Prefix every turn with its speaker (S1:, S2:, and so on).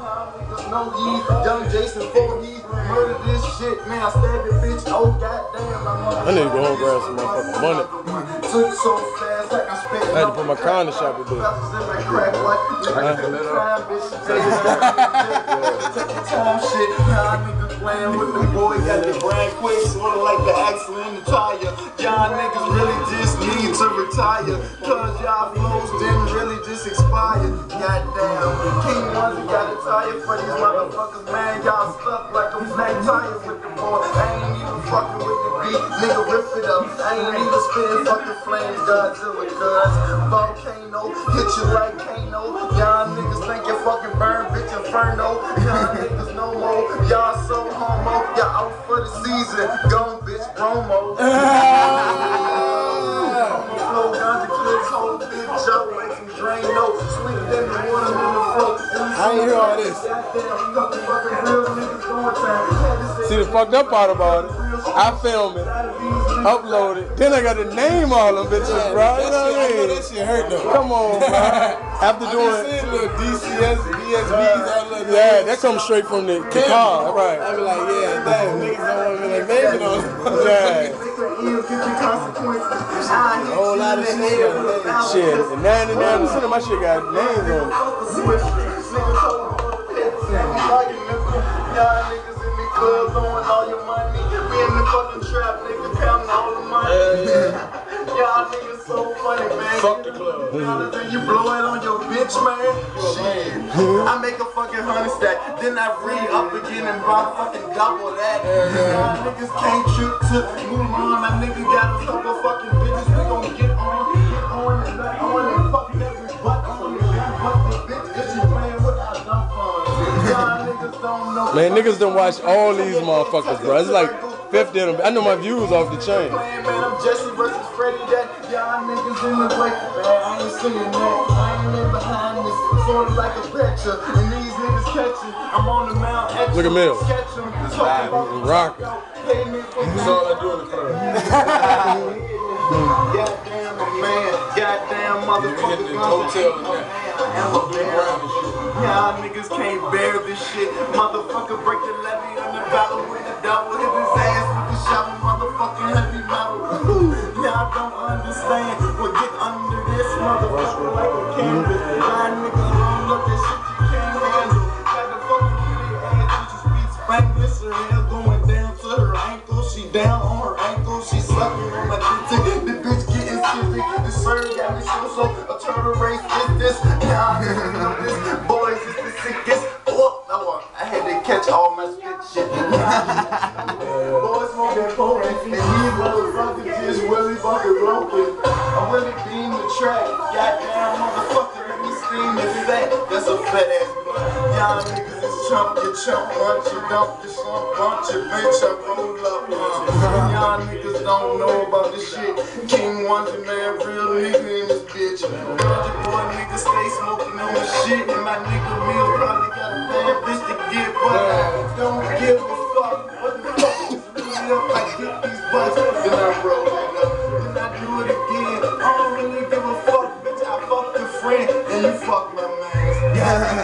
S1: No ye, young Jason 4E, murder this shit, man. I stabbed the bitch. Oh goddamn,
S2: I need to go home and grab some motherfucking money.
S1: Took so fast, like I spent.
S2: I had to put my car in the shop today.
S1: Time shit, y'all niggas playing with the boy, got the brand quick, sorta like the axle in the tire. Y'all niggas really just need to retire, cause y'all flows didn't really just expire. Goddamn, King Ones got a tire for these motherfuckers, man. Y'all stuck like a flat tire with the boy. I ain't even fucking with the beat, nigga rip it up. I ain't even spitting fucking flames, Godzilla, cuz volcano, hit you like Kano. Y'all niggas think you fucking burn, bitch, Inferno. Y'all niggas no more, y'all so homo. Y'all out for the season, gone bitch, promo. Flow down the kids, whole big joke, like some Drano. Sweet in the water, in the flow.
S2: I ain't hear all this. See the fucked up part about it? I film it, upload it, then I got to name all them bitches, bro. You know what I mean?
S3: That shit hurt though.
S2: Come on, bro. After doing
S3: it, little DCS, BSBs,
S2: yeah, that comes straight from the car, right?
S3: I be like, yeah, damn, niggas don't want to be like naming on it.
S2: Yeah.
S3: A whole lot of shit.
S2: Shit, and 99% of my shit got names on it.
S1: Y'all niggas in the club blowing all your money. We in the fucking trap, nigga, counting all the money. Y'all niggas so funny, man.
S3: Fuck the club.
S1: Then you blow it on your bitch, man. Shit. I make a fucking 100 stack, then I re-up again and buy fucking double that. Y'all niggas can't trip to move on. My nigga got a couple fucking bitches. We gon' get on and nut on and fuck every butt on it. But the bitch, cause she playing with our dumb fun. Y'all niggas don't know.
S2: Man, niggas done watch all these motherfuckers, bro. It's like 50 of them. I know my views off the chain.
S1: Man, I'm Jesse versus Freddie. That y'all niggas in the way. Man, I ain't seeing that. I ain't in behind this. Sort of like a picture. And these niggas catching. I'm on the Mount X.
S2: Look at Mills.
S1: Catch them.
S2: Rockin'.
S3: That's all I do in the club.
S1: Goddamn, my man. Goddamn, motherfucker.
S3: The hotel and that.
S1: Y'all niggas can't bear this shit. Motherfucker break the levy on the battle with the double. Hit his ass with the shovel, motherfucking heavy metal. Y'all don't understand. We'll get under this motherfucker like a canvas. Y'all niggas roll up that shit you can't handle. Got the fucking pretty ass, she just speaks Spanglish. Her hair going down to her ankle. She down on her ankle. She sucking on my titty. The bitch getting silly. The shirt got me so a turtle race is this. Y'all niggas know this. Boys is the sickest. Oh, I had to catch all my spit shit. Boys smoking porn and these motherfuckers just really fucking broken. I'm really being the track. Goddamn motherfucker, let me steam the fat. That's a fat ass blunt. Y'all niggas is chump, you chump bunch, you dump, you slump bunch, you bitch, I roll up. Y'all niggas don't know about this shit. King Ones, man, real nigga in this bitch. Your boy nigga stay smoking on the shit, and my nigga Mill probably got a bad bitch to get, but I don't give a fuck. What the fuck is really up? I get these butts, then I roll it up, then I do it again. I don't really give a fuck, bitch. I fuck your friend, and you fuck my man.